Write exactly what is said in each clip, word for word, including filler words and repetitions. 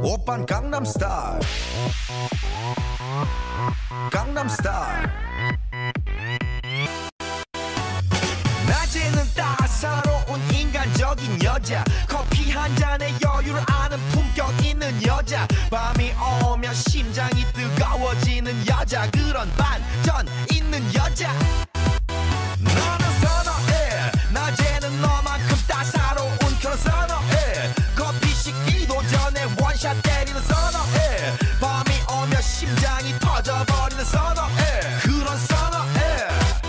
오빤 강남스타일 강남스타일 낮에는 따사로운 인간적인 여자 커피 한 잔에 여유를 아는 품격 있는 여자 밤이 오면 심장이 뜨거워지는 여자 그런 반전 있는 여자 너는 선호해 낮에는 너만큼 따사로운 그런 선호해 커피 식기도 전에 원샷 때리는 선호해 밤이 오면 심장이 터져버리는 선호해 그런 선호해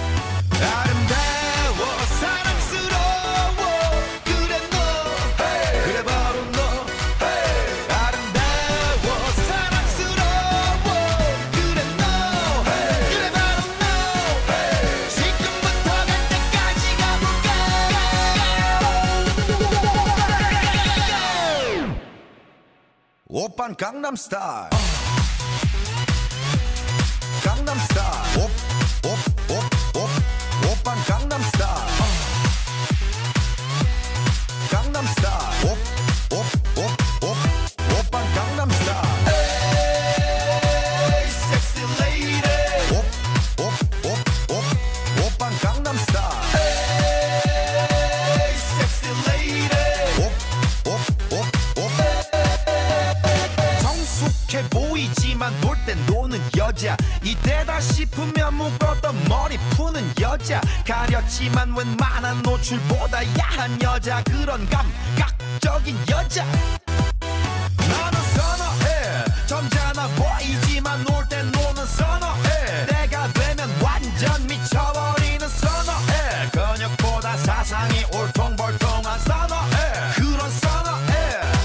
아름다워 사랑스러워 그래 너 hey. 그래 바로 너 hey. 아름다워 사랑스러워 그래 너 hey. 그래 바로 너 hey. 지금부터 갈 때까지 가볼까 오빤 강남스타일 강남스타일 오, 오, 오, 오, 오빤 강남스타일 강남스타일 오, 오, 오, 오, 오빤 강남스타일 에이 섹시 레이디 오, 오, 오, 오, 오빤 강남스타일 에이 섹시 레이디 오, 오, 오, 오 성숙해 보이지만 놀 땐 노는 여자 이때다 싶으면 묶었던 머리 푸는 여자 가렸지만 웬만한 노출보다 야한 여자 그런 감각적인 여자 나는 선호해 점잖아 보이지만 놀 땐 노는 선호해 내가 되면 완전 미쳐버리는 선호해 근육보다 사상이 울퉁불퉁한 선호해 그런 선호해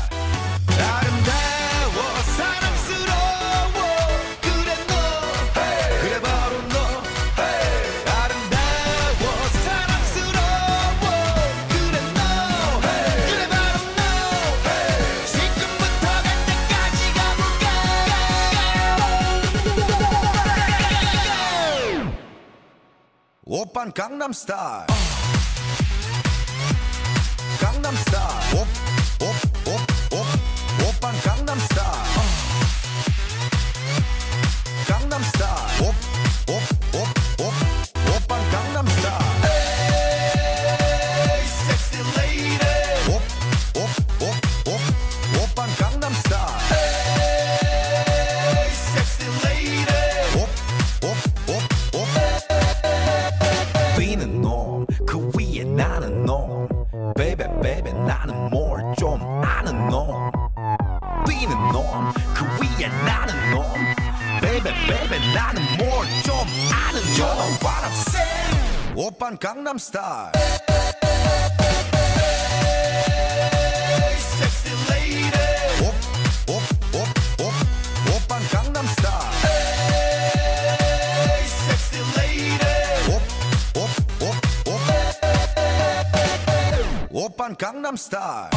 아름다워 사랑스러워 그래 너 hey. 그래 바로 너 hey. 아름다워 사랑스러워 그래 너 hey. 그래 바로 너 hey. 지금부터 갈 때까지 가볼까 오빤 강남스타일 강남스타일 오, 오, 오, 오, 오빤 강남스타일 강남스타일 오, 오, 오, 오, 오빤 강남스타일 에이 섹시 레이디 오, 오, 오, 오, 오빤 강남스타일 에이 섹시 레이디 오, 오, 오, 오 뛰는 놈그 위에 나는 놈 베이베 베이베 나는 뭘 좀 아는 놈 뛰는 놈 그 위에 나는 놈 베이베 베이베 나는 뭘 좀 아는 놈 You know what I'm saying 오빤 강남스타일 섹시 레이디 오, 오, 오, 오, 오빤 강남스타일 섹시 레이디 오, 오, 오, 오 오빤 강남스타일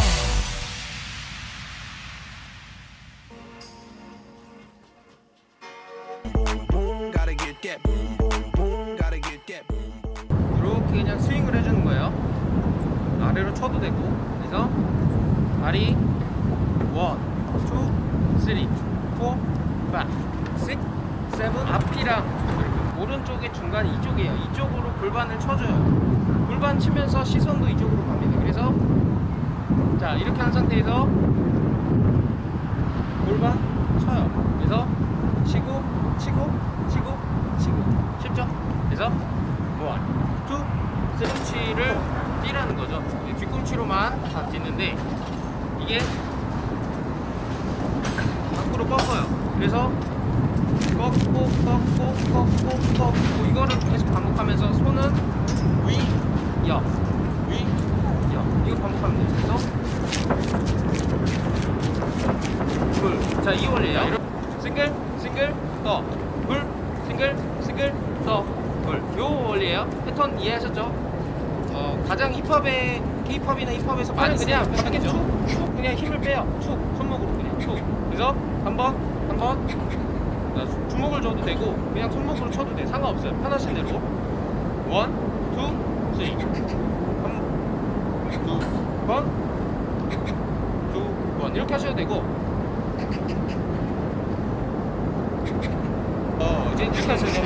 Gotta get that boom boom boom Gotta get that boom boom 이렇게 그냥 스윙을 해주는 거예요. 아래로 쳐도 되고. 그래서 다리 원, 투, 쓰리, 포, 파이브, 식스, 세븐 앞이랑 이렇게 오른쪽의 중간 이쪽이에요. 이쪽으로 골반을 쳐줘요. 골반 치면서 시선도 이쪽으로 갑니다. 그래서 자 이렇게 한 상태에서 골반 쳐요. 그래서 치고 치고 치고 치고 쉽죠? 그래서 원, 투, 쓰리치를 뛰라는 거죠. 뒤꿈치로만 다 뛰는데 이게 밖으로 꺾어요. 그래서 꺾고 꺾고 꺾고 꺾고 이거를 계속 반복하면서 손은 위, 옆, 위, 옆 이거 반복하면 돼요. 그래서 불, 자 이 원리예요. 싱글, 싱글, 더, 불, 싱글, 싱글, 더, 불. 요 원리예요. 패턴 이해하셨죠? 어, 가장 힙합의 K-팝이나 힙합에서 많이 그냥 가볍게 툭, 툭 그냥 힘을 빼요. 툭 손목으로 그냥 툭. 그래서 한 번, 한 번 주먹을 줘도 되고 그냥 손목으로 쳐도 돼. 상관없어요. 편하신 대로. 원, 투, 쓰리. 한, 두 번, 두 번 이렇게 하셔도 되고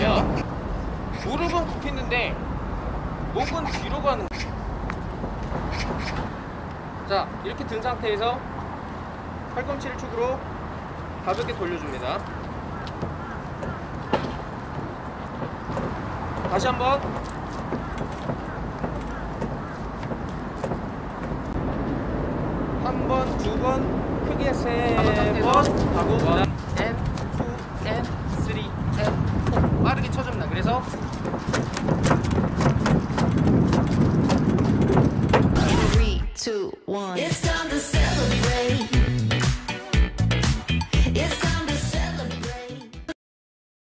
거예요. 무릎은 굽히는데 목은 뒤로 가는 거예요. 자, 이렇게 든 상태에서 팔꿈치를 축으로 가볍게 돌려줍니다. 다시 한번. 한 번, 두 번, 크게 세 번 하고, 원, 앤, 투, 앤, 쓰리, 앤, 포. 빠르게 쳐줍니다. 그래서